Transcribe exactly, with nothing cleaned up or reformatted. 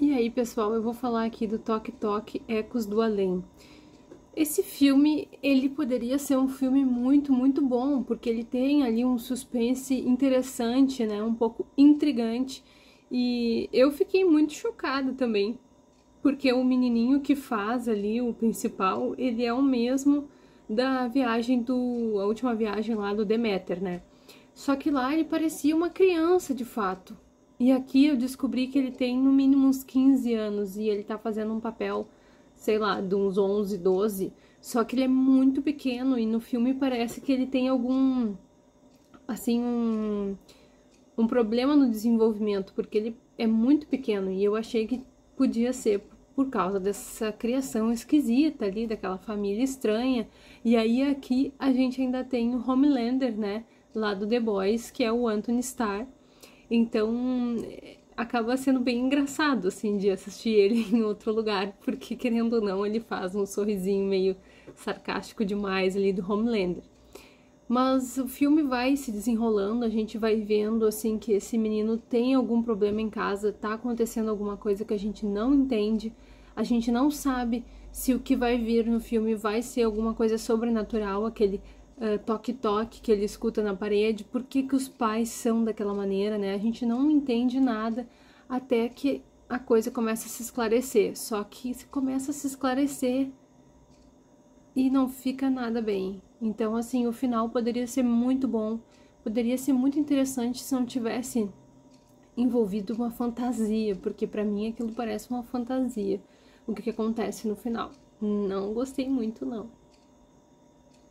E aí, pessoal, eu vou falar aqui do Toque Toque Ecos do Além. Esse filme, ele poderia ser um filme muito, muito bom, porque ele tem ali um suspense interessante, né, um pouco intrigante, e eu fiquei muito chocada também, porque o menininho que faz ali, o principal, ele é o mesmo da viagem do... a última viagem lá do Deméter, né? Só que lá ele parecia uma criança, de fato. E aqui eu descobri que ele tem no mínimo uns quinze anos e ele tá fazendo um papel, sei lá, de uns onze, doze. Só que ele é muito pequeno e no filme parece que ele tem algum, assim, um, um problema no desenvolvimento, porque ele é muito pequeno e eu achei que podia ser por causa dessa criação esquisita ali, daquela família estranha. E aí aqui a gente ainda tem o Homelander, né, lá do The Boys, que é o Anthony Starr. Então, acaba sendo bem engraçado, assim, de assistir ele em outro lugar, porque, querendo ou não, ele faz um sorrisinho meio sarcástico demais ali do Homelander. Mas o filme vai se desenrolando, a gente vai vendo, assim, que esse menino tem algum problema em casa, tá acontecendo alguma coisa que a gente não entende, a gente não sabe se o que vai vir no filme vai ser alguma coisa sobrenatural, aquele toque-toque uh, que ele escuta na parede, por que que os pais são daquela maneira, né? A gente não entende nada até que a coisa começa a se esclarecer, só que se começa a se esclarecer e não fica nada bem. Então, assim, o final poderia ser muito bom, poderia ser muito interessante se não tivesse envolvido uma fantasia, porque pra mim aquilo parece uma fantasia, o que, que acontece no final. Não gostei muito, não.